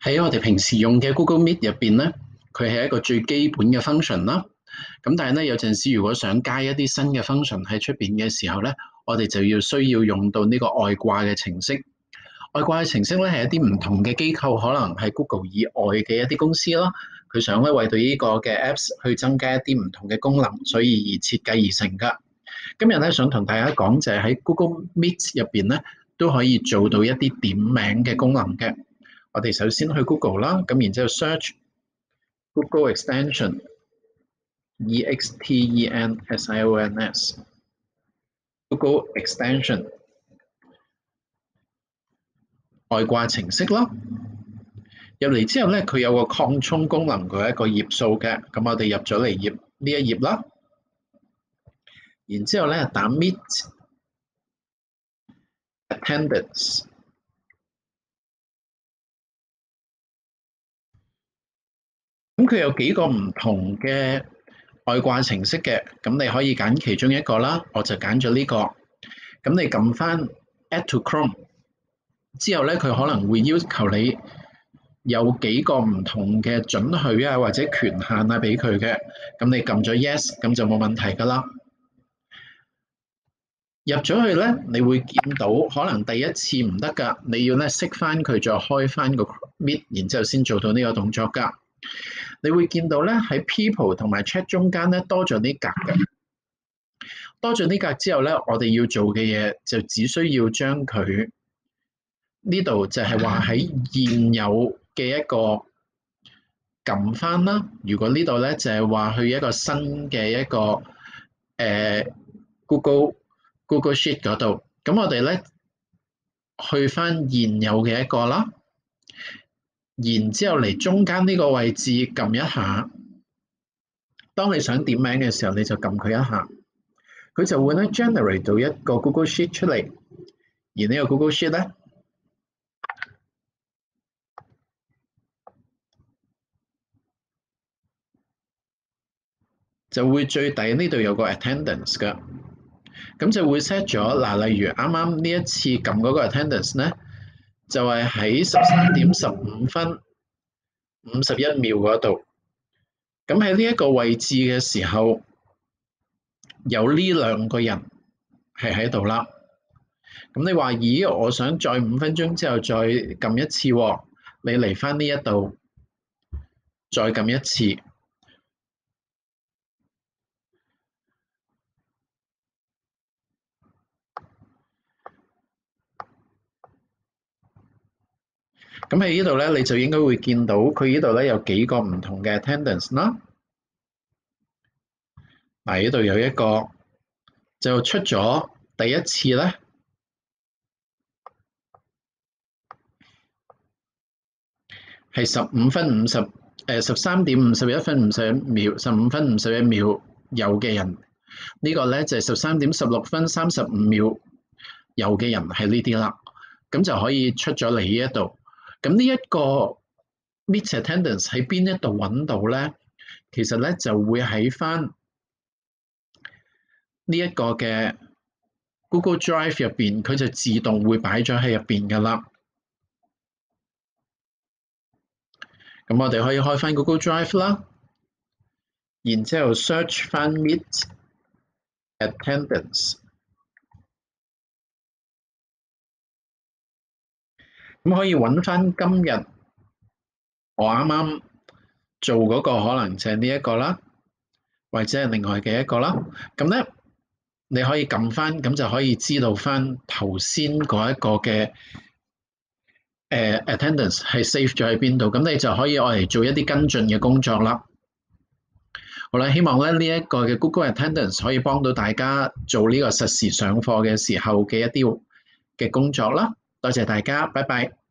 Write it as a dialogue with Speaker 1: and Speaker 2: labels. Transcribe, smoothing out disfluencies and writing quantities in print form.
Speaker 1: 喺我哋平時用嘅 Google Meet 入邊咧，佢係一個最基本嘅 function 啦。咁但係咧，有陣時如果想加一啲新嘅 function 喺出邊嘅時候咧，我哋就需要用到呢個外掛嘅程式。外掛嘅程式咧係一啲唔同嘅機構，可能係 Google 以外嘅一啲公司啦，佢想咧為到呢個嘅 Apps 去增加一啲唔同嘅功能，所以而設計而成㗎。今日咧想同大家講就係喺 Google Meet 入邊咧都可以做到一啲點名嘅功能嘅。我哋首先去 Google 啦，咁然之後 search Google extension extensions Google extension 外掛程式啦。入嚟之後咧，佢有個擴充功能，佢係一個頁數嘅。咁我哋入咗嚟呢一頁啦，然之後咧打 Meet attendance。咁佢有幾個唔同嘅外掛程式嘅，咁你可以揀其中一個啦，我就揀咗呢個。咁你撳翻 Add to Chrome 之後咧，佢可能會要求你有幾個唔同嘅准許啊或者權限啊俾佢嘅，咁你撳咗 Yes， 咁就冇問題㗎啦。入咗去咧，你會見到可能第一次唔得㗎，你要咧熄翻佢，再開翻個 Meet， 然之後先做到呢個動作㗎。你會見到咧喺 People 同埋 Chat 中間咧多咗呢格嘅，多咗呢格之後咧，我哋要做嘅嘢就只需要將佢呢度就係話喺現有嘅一個撳翻啦。如果呢度咧就係話去一個新嘅一個Google Sheet 嗰度，咁我哋咧去翻現有嘅一個啦。然之後嚟中間呢個位置撳一下，當你想點名嘅時候，你就撳佢一下，佢就會咧 generate 到一個 Google Sheet 出嚟。而呢個 Google Sheet 咧就會最底呢度有個 attendance 㗎，咁就會 set 咗嗱，例如啱啱呢一次撳嗰個 attendance 咧，就係喺13:15:51嗰度。咁喺呢一個位置嘅時候，有呢兩個人係喺度啦。咁你話咦，我想再5分鐘之後再撳一次喎，你嚟翻呢一度再撳一次。咁喺呢度咧，你就應該會見到佢呢度咧有幾個唔同嘅 attendance 啦。嗱，呢度有一個就出咗第一次咧，係13:51:51 有嘅人。呢個咧就係13:16:35有嘅人係呢啲啦。咁就可以出咗嚟呢一度。咁呢一個 Meet attendance 喺邊一度揾到咧？其實咧就會喺翻呢一個嘅 Google Drive 入邊，佢就自動會擺咗喺入邊㗎啦。咁我哋可以開翻 Google Drive 啦，然之後 search 翻 Meet attendance。咁可以揾翻今日我啱啱做嗰個，可能就係呢一個啦，或者係另外嘅一個啦。咁咧，你可以撳翻，咁就可以知道翻頭先嗰一個嘅attendance 係 save 咗喺邊度。咁你就可以愛嚟做一啲跟進嘅工作啦。好啦，希望咧呢一個嘅 Google Attendance 可以幫到大家做呢個實時上課嘅時候嘅一啲嘅工作啦。多謝大家，拜拜。